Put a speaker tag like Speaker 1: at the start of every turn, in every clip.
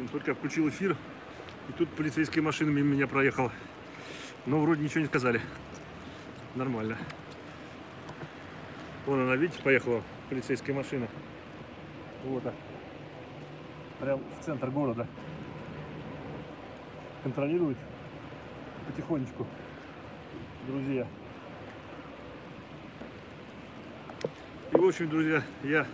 Speaker 1: Только я включил эфир, и тут полицейская машина мимо меня проехала. Но вроде ничего не сказали. Нормально. Вон она, видите, поехала полицейская машина. Вот, прям в центр города. Контролирует потихонечку, друзья. И в общем, друзья, я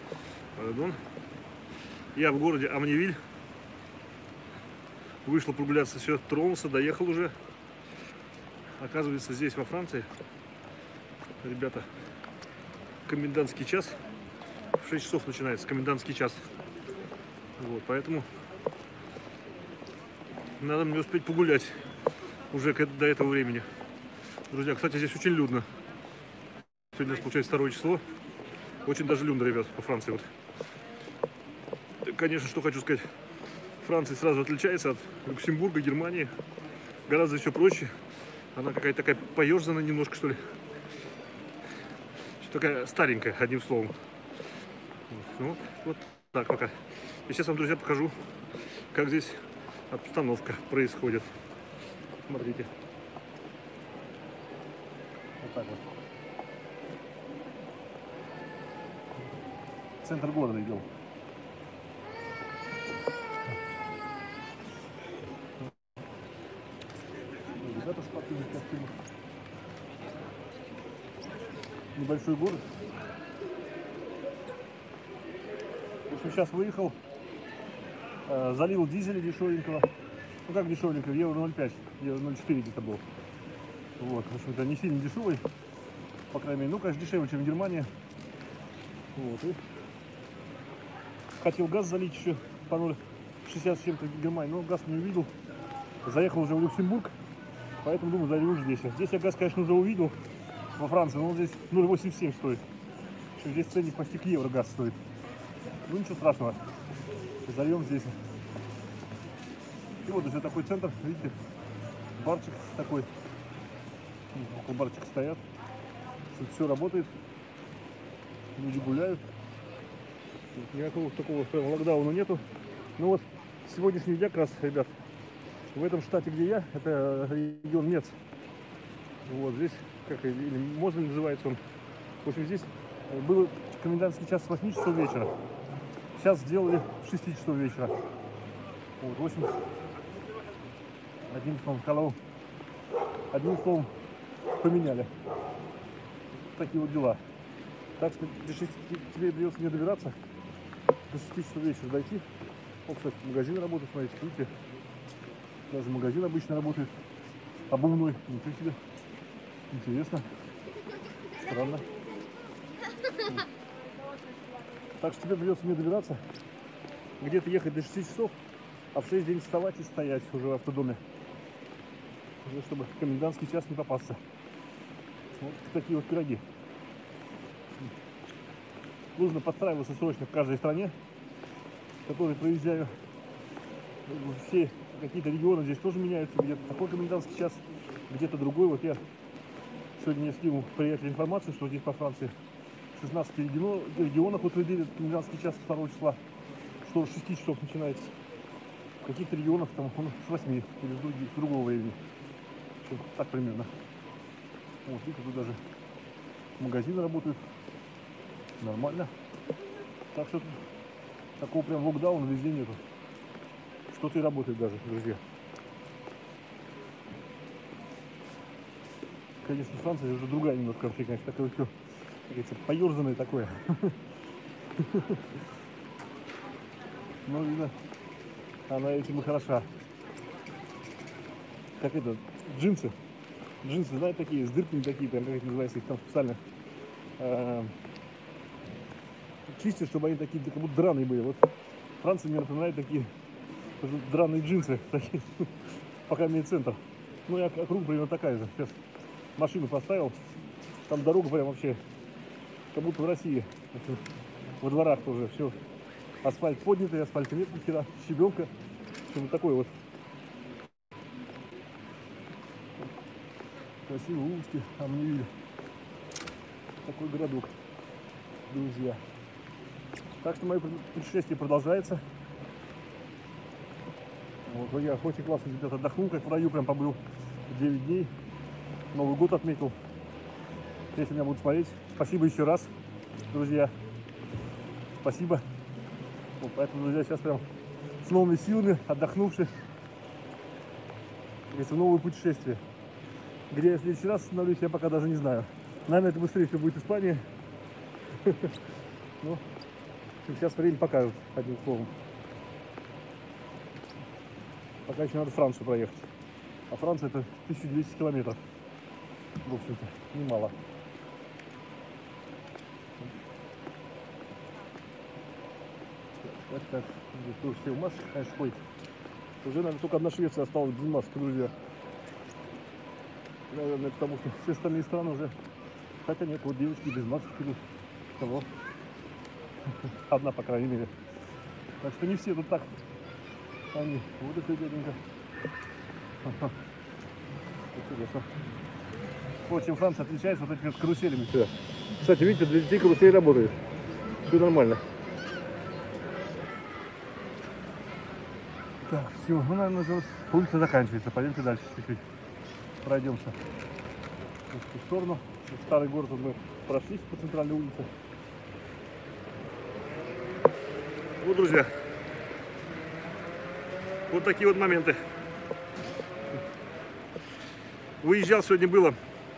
Speaker 1: в городе Амневиль. Вышел прогуляться, все, тронулся, доехал уже. Оказывается, здесь во Франции, ребята, комендантский час. В 6 часов начинается комендантский час. Вот, поэтому надо мне успеть погулять уже до этого времени. Друзья, кстати, здесь очень людно. Сегодня у нас получается 2 число. Очень даже людно, ребят, по Франции. Вот. Конечно, что хочу сказать. Франция сразу отличается от Люксембурга, Германии. Гораздо все проще. Она какая-то такая поёрзанная немножко, что ли. Такая старенькая, одним словом. Вот так пока. И сейчас вам, друзья, покажу, как здесь обстановка происходит. Смотрите. Вот так вот. Центр города идем. Ребята в спортивных костюмах. Небольшой город. В общем, сейчас выехал, залил дизеля дешевенького. Ну как дешевенького, евро 0,5, евро 0,4 где-то был. Вот, в общем-то, не сильно дешевый, по крайней мере, ну, конечно, дешевле, чем в Германии. Вот, и хотел газ залить еще по 0,60 с чем-то в Германии, но газ не увидел. Заехал уже в Люксембург, поэтому думаю, залью здесь. Здесь я газ, конечно, уже увидел во Франции, но он здесь 0,87 стоит. Здесь ценник почти к евро газ стоит. Ну ничего страшного, зальем здесь. И вот уже такой центр, видите, барчик такой, около барчика стоят, все работает, люди гуляют, никакого такого прям локдауна нету. Ну вот сегодняшний день как раз, ребят, в этом штате, где я, это регион Мец, вот здесь, как или Мозель называется он, в общем, здесь был комендантский час с 8 часов вечера. Сейчас сделали в 6 часов вечера. Вот, в общем, одним словом, поменяли. Такие вот дела. Так что тебе придется не добираться до 6 часов вечера дойти. О, кстати, магазин работает, смотрите, видите. Даже магазин обычно работает. Обувной. Ничего себе. Интересно. Странно. Так что тебе придется не добираться, где-то ехать до 6 часов, а в 6 день вставать и стоять уже в автодоме, уже чтобы в комендантский час не попасться. Вот такие вот пироги. Нужно подстраиваться срочно в каждой стране, в которой проезжаю. Все какие-то регионы здесь тоже меняются, где-то такой комендантский час, где-то другой. Вот я сегодня мне скинул приятелю информацию, что здесь по Франции 16 регионах утвердили комендантский час 2 числа, что с 6 часов начинается. В каких-то регионах там он с 8 или с другого времени. Так примерно. Вот, видите, тут даже магазины работают. Нормально. Так что такого прям локдауна везде нету. Что-то и работает даже, друзья. Конечно, Франция уже другая немножко вообще, конечно, такое все, как говорится, поерзанное такое. Ну, видно, она этим и хороша. Как это, джинсы. Джинсы, знаете, такие, с дырками такие, там, как это называется, их там специально чистят, чтобы они такие, как будто драные были. Вот Франция мне напоминает такие драные джинсы, такие, пока имеет центр. Ну, и округа примерно такая же. Сейчас машину поставил, там дорога прям вообще, как будто в России. Во дворах тоже все. Асфальт поднятый, асфальта нет ни хера, щебенка. Вот такой вот. Красивые улочки, Амневиль. Такой городок, друзья. Так что мое путешествие продолжается. Вот, я очень классно, ребята, отдохнул, как в раю прям побыл 9 дней. Новый год отметил. Если меня будут смотреть, спасибо еще раз, друзья. Спасибо. Вот, поэтому, друзья, сейчас прям с новыми силами, отдохнувши, если в новое путешествие. Где я в следующий раз остановлюсь, я пока даже не знаю. Наверное, это быстрее всего будет Испания. Ну, сейчас время покажет, одним словом. Пока еще надо Францию проехать. А Франция это 1200 километров. В общем-то, немало. Так. Здесь тоже все в маске, конечно, ходит. Уже, наверное, только одна Швеция осталась без маски, друзья. Наверное, потому что все остальные страны уже... Хотя нет, вот девочки без маски идут. Кого? Одна, по крайней мере. Так что не все тут так. Они. Вот это дяденька. Интересно. Вот чем Франция отличается вот этими вот каруселями. Все. Кстати, видите, для детей карусель работает. Все нормально. Так, все. Ну, наверное, уже улица заканчивается. Пойдемте дальше чуть-чуть. Пройдемся в ту сторону. В старый город мы прошлись по центральной улице. Вот, друзья. Вот такие вот моменты. Выезжал, сегодня было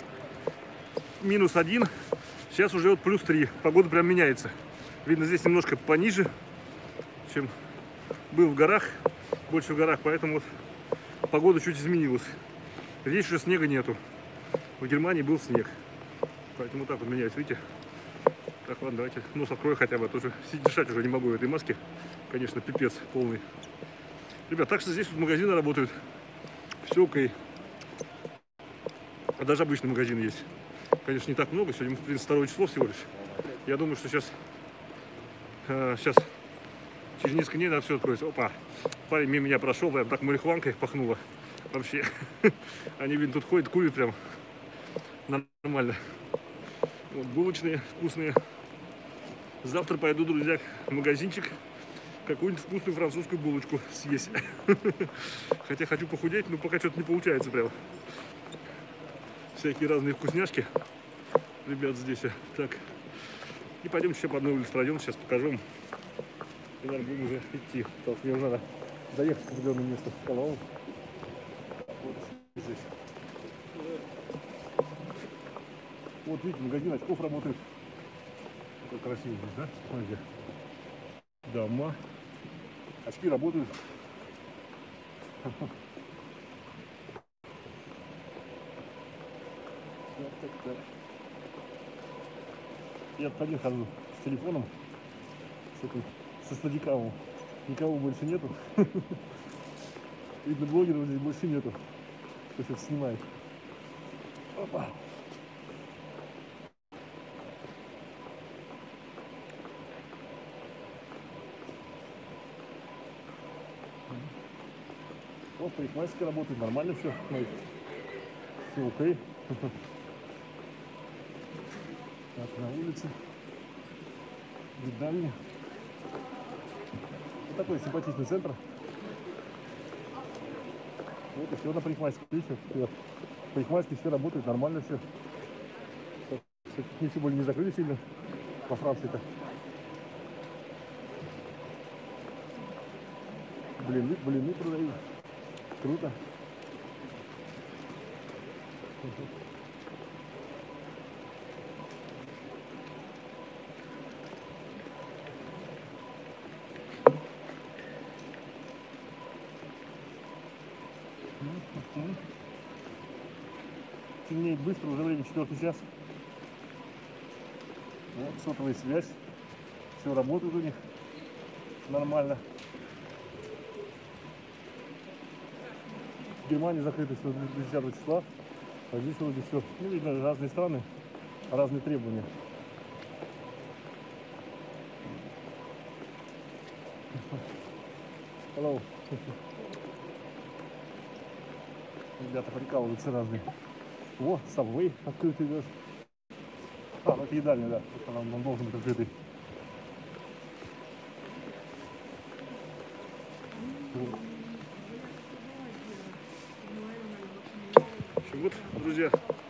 Speaker 1: -1, сейчас уже вот +3. Погода прям меняется. Видно, здесь немножко пониже, чем был в горах, больше в горах, поэтому вот погода чуть изменилась. Здесь уже снега нету. В Германии был снег. Поэтому так вот меняется, видите? Так, ладно, давайте нос открою хотя бы, а то уже дышать уже не могу в этой маске. Конечно, пипец полный. Ребят, так что здесь вот магазины работают. Все окей. А даже обычные магазины есть. Конечно, не так много. Сегодня, в принципе, 2 число всего лишь. Я думаю, что сейчас через несколько дней надо все откроется. Опа, парень мимо меня прошел, прям так марихуанкой пахнуло. Вообще. Они, видно, тут ходят, курят прям нормально. Вот, булочные вкусные. Завтра пойду, друзья, в магазинчик. Какую-нибудь вкусную французскую булочку съесть. Хотя хочу похудеть, но пока что-то не получается прям. Всякие разные вкусняшки. Ребят, здесь. Так. И пойдем еще по одной улице пройдем. Сейчас покажу вам. И, наверное, будем уже идти. Потому что мне уже надо доехать в определенное место. Вот здесь. Вот видите, магазин очков работает. Как красиво здесь, да? Смотрите. Дома. Очки работают. Так. Я один хожу с телефоном, со стадикамом. Никого больше нету. Видно, блогеров здесь больше нету. Кто сейчас снимает. Опа. Вот парикмахерская работает, нормально все. Все окей. Так, на улице. Видали. Вот такой симпатичный центр. Вот и все на парикмахерской. Видите, парикмахерские все работают, нормально все. Ничего более не закрыли сильно во Франции-то. Блины продают. Круто. Темнеет быстро, уже время 4 час. Вот сотовая связь. Все работает у них нормально. В Германии закрыто все до 10 числа. А здесь вроде все. Ну, видно, разные страны, разные требования. Hello. Ребята прикалываются разные. О, Subway открытый даже. А, ну это едальня, да. Он должен быть открытый. Вот, друзья,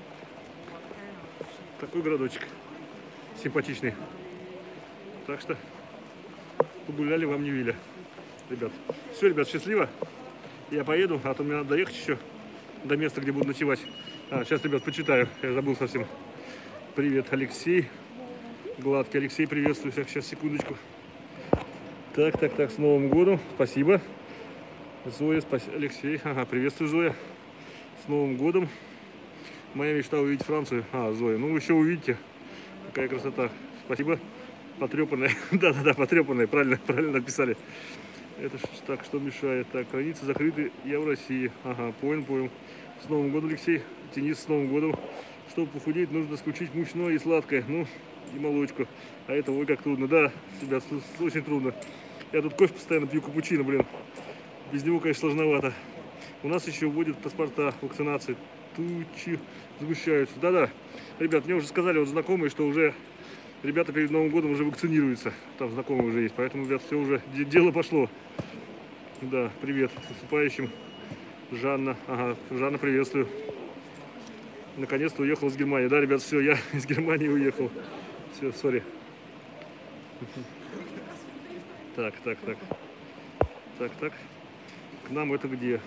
Speaker 1: такой городочек симпатичный. Так что погуляли вам не виля, ребят. Все, ребят, счастливо. Я поеду, а то мне надо доехать еще до места, где буду ночевать. Сейчас, ребят, почитаю. Я забыл совсем. Привет, Алексей. Гладкий Алексей, приветствую всех. Сейчас, секундочку. Так, с Новым годом. Спасибо. Зоя, спасибо. Алексей, ага, приветствую, Зоя. С Новым годом. Моя мечта увидеть Францию. Зоя, ну вы еще увидите. Какая красота. Спасибо. Потрепанная. Да, потрепанная. Правильно написали. Это так, что мешает? Так, границы закрыты. Я в России. Ага, понял. С Новым годом, Алексей. Денис, с Новым годом. Чтобы похудеть, нужно исключить мучное и сладкое. Ну, и молочку. А это, ой, как трудно. Да, ребят, очень трудно. Я тут кофе постоянно пью, капучино, блин. Без него, конечно, сложновато. У нас еще вводят паспорта вакцинации. Тучи сгущаются. Да, ребят, мне уже сказали вот знакомые, что уже ребята перед Новым годом уже вакцинируются. Там знакомые уже есть. Поэтому, ребят, все уже, дело пошло. Да, привет, с наступающим. Жанна, Жанна, приветствую. Наконец-то уехал из Германии. Да, ребят, все, я из Германии уехал. Все, сори. Так. К нам это где?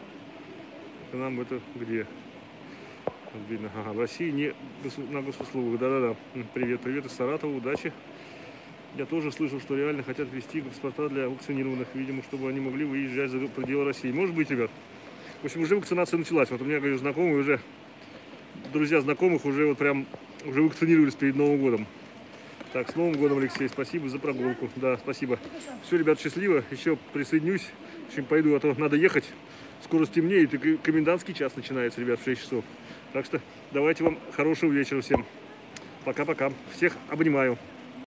Speaker 1: Видно. В России не на госуслугах. Да. Привет из Саратова, удачи. Я тоже слышал, что реально хотят ввести паспорта для вакцинированных, видимо, чтобы они могли выезжать за пределы России. Может быть, ребят. В общем, уже вакцинация началась. Вот у меня, говорю, знакомые уже, друзья знакомых уже вот прям уже вакцинировались перед Новым годом. Так, с Новым годом, Алексей, спасибо за прогулку. Да, спасибо. Все, ребят, счастливо. Еще присоединюсь. В общем, пойду, а то надо ехать. Скоро стемнеет, и комендантский час начинается, ребят, в 6 часов. Так что давайте вам хорошего вечера всем. Пока-пока. Всех обнимаю.